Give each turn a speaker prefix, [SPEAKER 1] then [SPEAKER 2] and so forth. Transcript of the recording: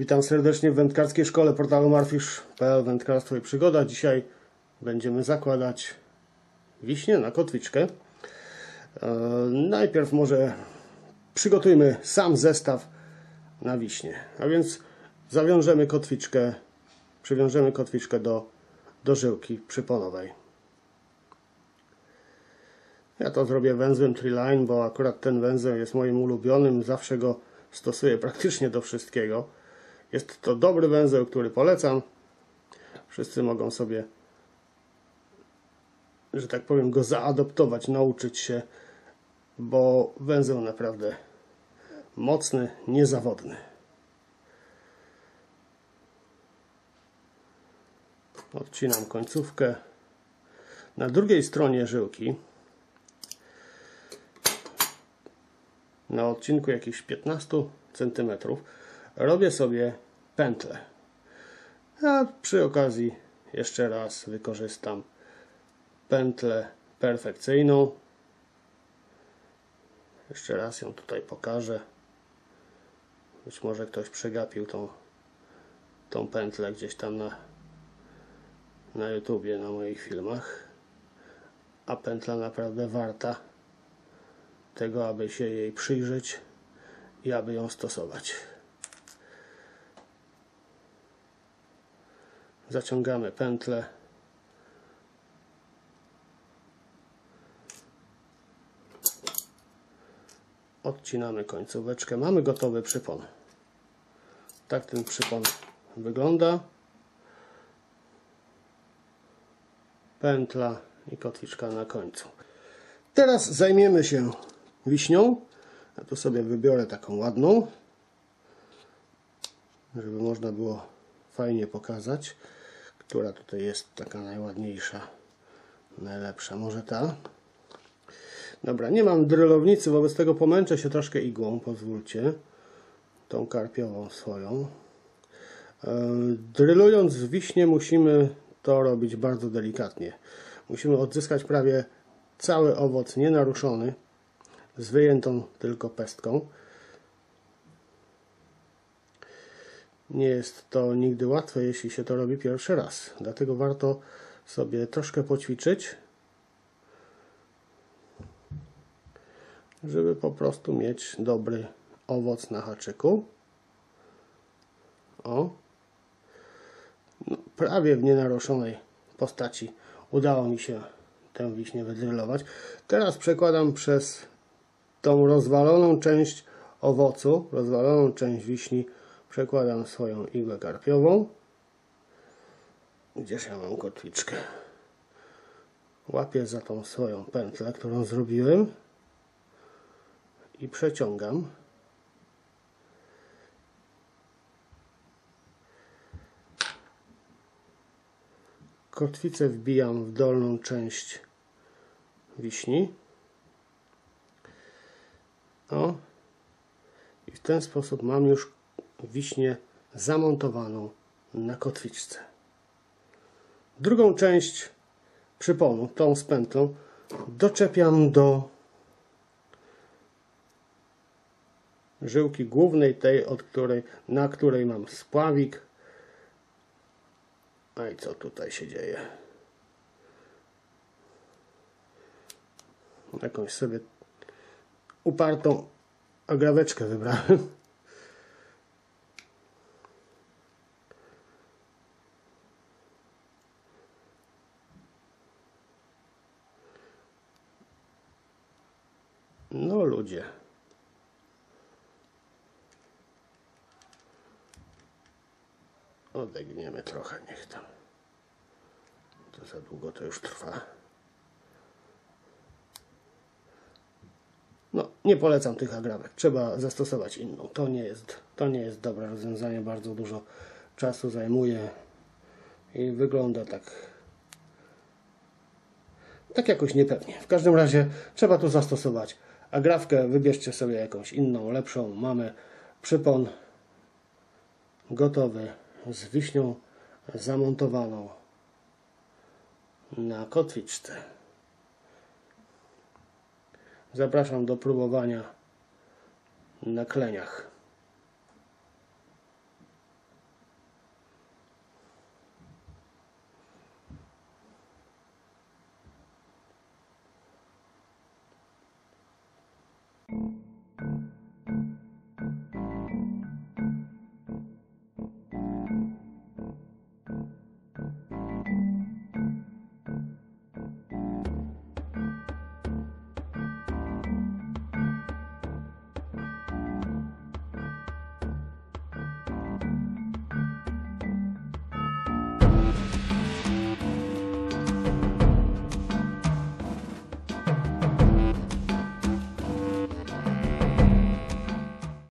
[SPEAKER 1] Witam serdecznie w wędkarskiej szkole portalu marfish.pl. Wędkarstwo i przygoda. Dzisiaj będziemy zakładać wiśnie na kotwiczkę. Najpierw może przygotujmy sam zestaw na wiśnie. A więc zawiążemy kotwiczkę, przywiążemy kotwiczkę do żyłki przyponowej. Ja to zrobię węzłem Treeline, bo akurat ten węzeł jest moim ulubionym. Zawsze go stosuję praktycznie do wszystkiego. Jest to dobry węzeł, który polecam. Wszyscy mogą sobie, że tak powiem, go zaadoptować, nauczyć się, bo węzeł naprawdę mocny, niezawodny. Odcinam końcówkę. Na drugiej stronie żyłki, na odcinku jakichś 15 cm, robię sobie pętlę. A przy okazji jeszcze raz wykorzystam pętlę perfekcyjną. Jeszcze raz ją tutaj pokażę. Być może ktoś przegapił tą pętlę gdzieś tam na YouTubie, na moich filmach. A pętla naprawdę warta tego, aby się jej przyjrzeć i aby ją stosować. Zaciągamy pętlę. Odcinamy końcóweczkę. Mamy gotowy przypon. Tak ten przypon wygląda. Pętla i kotwiczka na końcu. Teraz zajmiemy się wiśnią. Ja tu sobie wybiorę taką ładną, żeby można było fajnie pokazać, która tutaj jest taka najładniejsza, najlepsza. Może ta? Dobra, nie mam drylownicy, wobec tego pomęczę się troszkę igłą, pozwólcie. Tą karpiową swoją. Drylując wiśnie musimy to robić bardzo delikatnie. Musimy odzyskać prawie cały owoc nienaruszony, z wyjętą tylko pestką. Nie jest to nigdy łatwe, jeśli się to robi pierwszy raz. Dlatego warto sobie troszkę poćwiczyć, żeby po prostu mieć dobry owoc na haczyku. O! No, prawie w nienaruszonej postaci udało mi się tę wiśnię wydrylować. Teraz przekładam przez tą rozwaloną część owocu, rozwaloną część wiśni, przekładam swoją igłę karpiową. Gdzież ja mam kotwiczkę? Łapię za tą swoją pętlę, którą zrobiłem i przeciągam. Kotwicę wbijam w dolną część wiśni. O. I w ten sposób mam już wiśnię zamontowaną na kotwiczce. Drugą część przyponu, tą z pętlą, doczepiam do żyłki głównej, tej, na której mam spławik. A i co tutaj się dzieje? Jakąś sobie upartą agraweczkę wybrałem. No ludzie. Odegniemy trochę, niech tam. To za długo to już trwa. No, nie polecam tych agrawek. Trzeba zastosować inną. To nie jest dobre rozwiązanie. Bardzo dużo czasu zajmuje i wygląda tak jakoś niepewnie. W każdym razie trzeba tu zastosować agrawkę. Wybierzcie sobie jakąś inną, lepszą. Mamy przypon gotowy z wiśnią zamontowaną na kotwiczce. Zapraszam do próbowania na kleniach.